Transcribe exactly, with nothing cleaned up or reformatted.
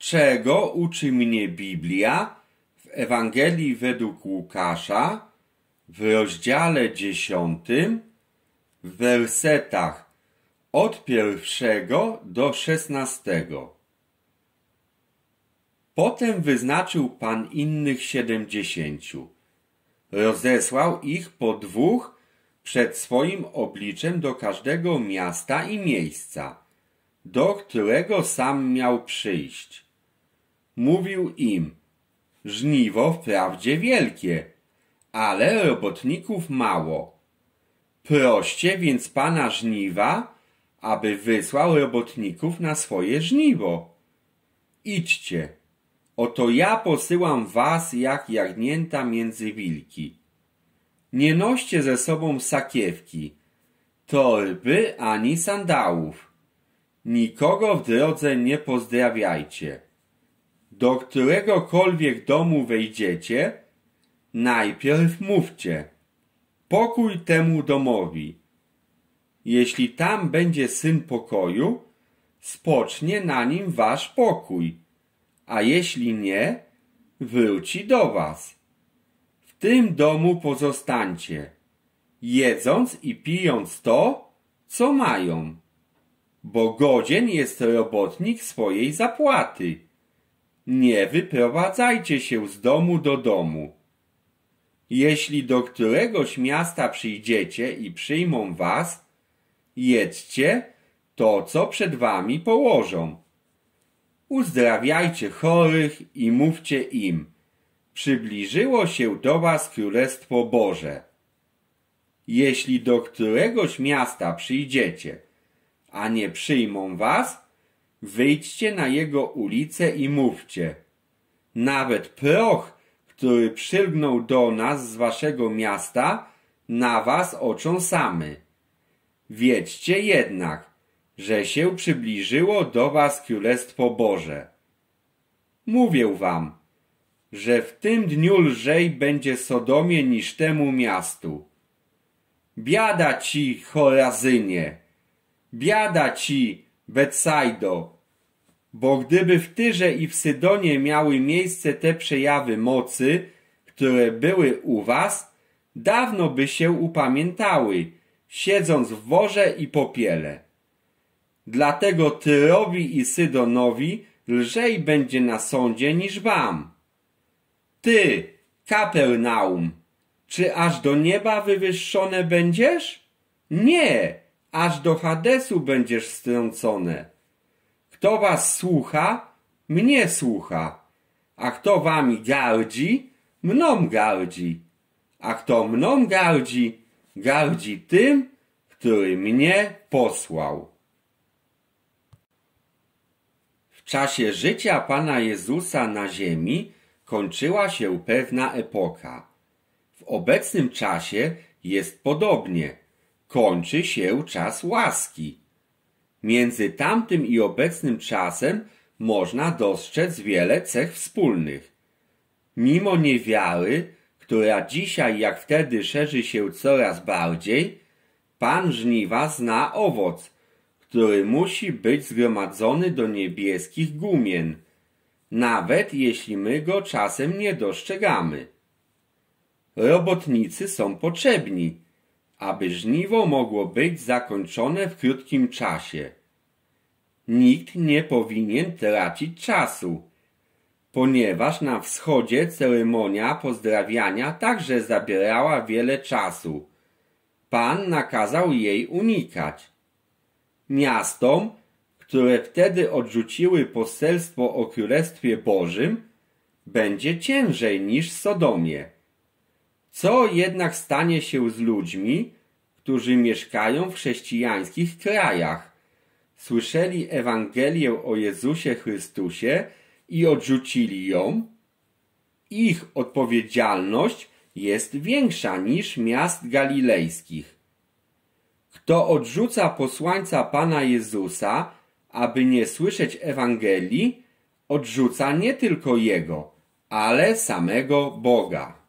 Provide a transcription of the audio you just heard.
czego uczy mnie Biblia w Ewangelii według Łukasza w rozdziale dziesiątym w wersetach od pierwszego do szesnastego. Potem wyznaczył Pan innych siedemdziesięciu. Rozesłał ich po dwóch przed swoim obliczem do każdego miasta i miejsca, do którego sam miał przyjść. Mówił im: żniwo wprawdzie wielkie, ale robotników mało. Proście więc Pana żniwa, aby wysłał robotników na swoje żniwo. Idźcie, oto ja posyłam was jak jagnięta między wilki. Nie noście ze sobą sakiewki, torby ani sandałów. Nikogo w drodze nie pozdrawiajcie. Do któregokolwiek domu wejdziecie, najpierw mówcie: pokój temu domowi. Jeśli tam będzie syn pokoju, spocznie na nim wasz pokój, a jeśli nie, wróci do was. W tym domu pozostańcie, jedząc i pijąc to, co mają, bo godzien jest robotnik swojej zapłaty. Nie wyprowadzajcie się z domu do domu. Jeśli do któregoś miasta przyjdziecie i przyjmą was, jedźcie to, co przed wami położą. Uzdrawiajcie chorych i mówcie im: przybliżyło się do was Królestwo Boże. Jeśli do któregoś miasta przyjdziecie, a nie przyjmą was, wyjdźcie na jego ulicę i mówcie: nawet proch, który przylgnął do nas z waszego miasta, na was otrząsamy. Wiedźcie jednak, że się przybliżyło do was Królestwo Boże. Mówię wam, że w tym dniu lżej będzie Sodomie niż temu miastu. Biada ci, Chorazynie! Biada ci, Betsaido! Bo gdyby w Tyrze i w Sydonie miały miejsce te przejawy mocy, które były u was, dawno by się upamiętały, siedząc w worze i popiele. Dlatego Tyrowi i Sydonowi lżej będzie na sądzie niż wam. Ty, Kapernaum, czy aż do nieba wywyższone będziesz? Nie, aż do Hadesu będziesz strącone. Kto was słucha, mnie słucha, a kto wami gardzi, mną gardzi, a kto mną gardzi, gardzi tym, który mnie posłał. W czasie życia Pana Jezusa na ziemi kończyła się pewna epoka. W obecnym czasie jest podobnie. Kończy się czas łaski. Między tamtym i obecnym czasem można dostrzec wiele cech wspólnych. Mimo niewiary, która dzisiaj jak wtedy szerzy się coraz bardziej, Pan żniwa zna owoc, który musi być zgromadzony do niebieskich gumien, nawet jeśli my go czasem nie dostrzegamy. Robotnicy są potrzebni, aby żniwo mogło być zakończone w krótkim czasie. Nikt nie powinien tracić czasu, ponieważ na wschodzie ceremonia pozdrawiania także zabierała wiele czasu. Pan nakazał jej unikać. Miastom, które wtedy odrzuciły poselstwo o Królestwie Bożym, będzie ciężej niż Sodomie. Co jednak stanie się z ludźmi, którzy mieszkają w chrześcijańskich krajach, słyszeli Ewangelię o Jezusie Chrystusie i odrzucili ją? Ich odpowiedzialność jest większa niż miast galilejskich. Kto odrzuca posłańca Pana Jezusa, aby nie słyszeć Ewangelii, odrzuca nie tylko Jego, ale samego Boga.